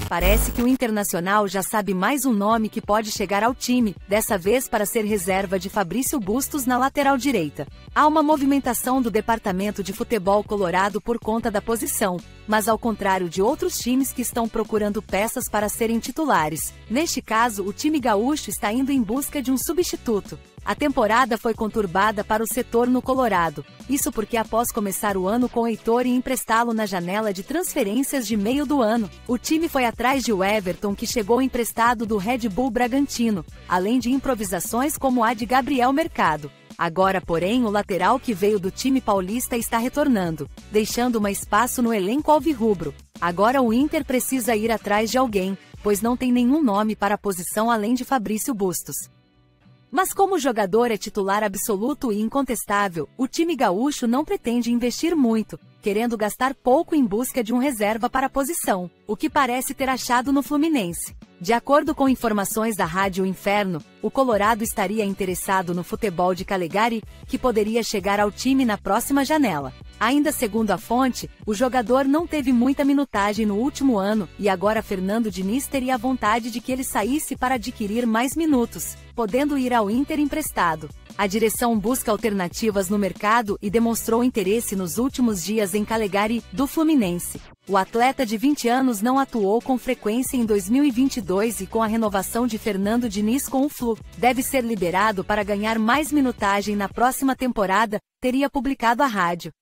Parece que o Internacional já sabe mais um nome que pode chegar ao time, dessa vez para ser reserva de Fabrício Bustos na lateral direita. Há uma movimentação do departamento de futebol colorado por conta da posição, mas ao contrário de outros times que estão procurando peças para serem titulares, neste caso o time gaúcho está indo em busca de um substituto. A temporada foi conturbada para o setor no Colorado, isso porque após começar o ano com Heitor e emprestá-lo na janela de transferências de meio do ano, o time foi atrás de Everton, que chegou emprestado do Red Bull Bragantino, além de improvisações como a de Gabriel Mercado. Agora, porém, o lateral que veio do time paulista está retornando, deixando um espaço no elenco alvirrubro. Agora o Inter precisa ir atrás de alguém, pois não tem nenhum nome para a posição além de Fabrício Bustos. Mas como o jogador é titular absoluto e incontestável, o time gaúcho não pretende investir muito, querendo gastar pouco em busca de um reserva para a posição, o que parece ter achado no Fluminense. De acordo com informações da Rádio Inferno, o Colorado estaria interessado no futebol de Calegari, que poderia chegar ao time na próxima janela. Ainda segundo a fonte, o jogador não teve muita minutagem no último ano e agora Fernando Diniz teria a vontade de que ele saísse para adquirir mais minutos, podendo ir ao Inter emprestado. A direção busca alternativas no mercado e demonstrou interesse nos últimos dias em Calegari, do Fluminense. O atleta de 20 anos não atuou com frequência em 2022 e com a renovação de Fernando Diniz com o Flu, deve ser liberado para ganhar mais minutagem na próxima temporada, teria publicado a rádio.